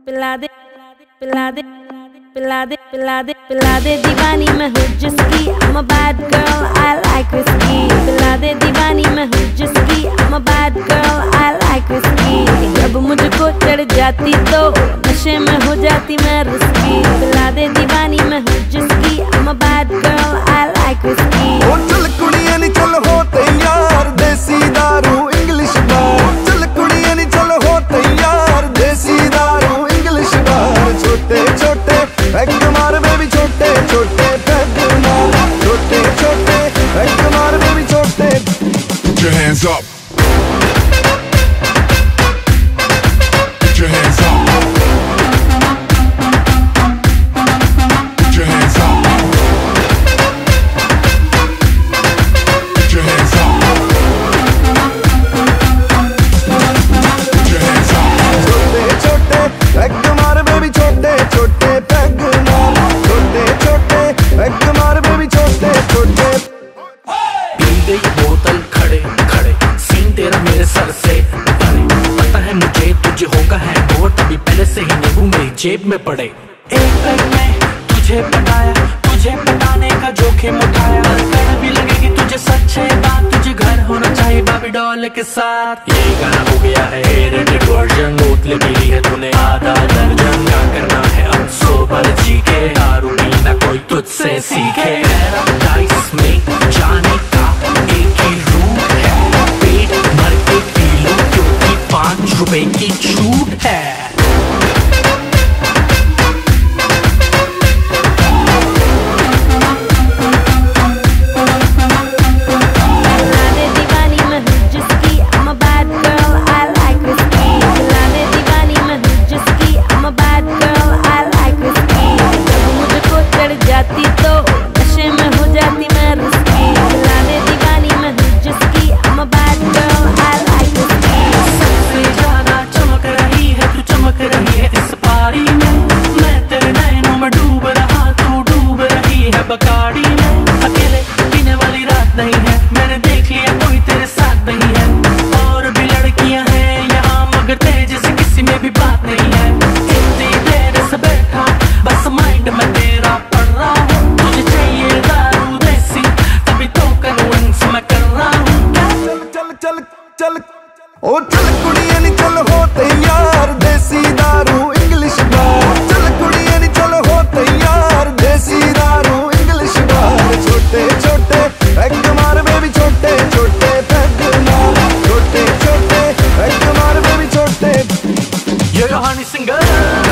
पिला दे पिला दे पिला दे पिला दे पिला दे दीवानी मैं हूँ जिसकी I'm a bad girl I like whiskey पिला दे दीवानी मैं हूँ जिसकी I'm a bad girl I like whiskey जब मुझको चढ़ जाती तो नशे में हो जाती मैं रिस्की पिला दे दीवानी मैं हूँ जिसकी I'm a bad girl I like whiskey ओ चल कुड़ियां नी चल हो तैयार देसी दारू इंग्लिश बार चल कुड़ियां नी चल हो तैयार देसी दारू इंग्लिश बार छोटे छोटे पैग मार बेबी छोटे छोटे पैग मार छोटे छोटे पैग मार बेबी छोटे Put your hands up. Put your hands up. Put your hands up. Put your hands up. Put your hands up. छोटे छोटे पैग मार बेबी छोटे छोटे पैग मार छोटे छोटे पैग मार बेबी छोटे छोटे पी गई बोतल खड़े खड़े सीन तेरा मेरे सर से परे पता है मुझे तुझे होगा है और तभी पहले से ही नींबू मेरी जेब में पड़े एक पैग में तुझे पटाया तुझे पटाने का जोखिम उठाया कर भी लगेगी तुझे सच्चे बात तुझे घर होना चाहिए बाबी डॉल के साथ ये गाना हो गया है रेटेड वर्जन बोतलें पी ली है तूने आधा दर्जन क्या करना है अब सोबर जी के दारू पीना कोई तुझसे सीखे पैराडाइज में जाने का एक ही रूट है पेट भर के पी लो क्योंकि 5 रुपए की छूट है बकाड़ी में अकेले पीने वाली रात नहीं है मैंने देख लिया कोई तेरे साथ नहीं है और भी लड़कियां हैं यहाँ मगर तेरे जैसे किसी में भी बात नहीं है इतनी देर से बैठा बस माइंड में तेरा पड़ रहा हूँ तुझे चाहिए दारू देसी तभी तो कन्विंस मैं कर रहा हूँ चल चल चल चल ओ चल कुड़ियां नी चल हो तैयार देसी दारू इंग्लिश बार चल कुड़ियां नी चल हो तैयार देसी दारू इंग्लिश बार छोटे छोटे पैग मार बेबी छोटे छोटे पैग मार छोटे छोटे पैग मार बेबी छोटे ये हनी सिंगर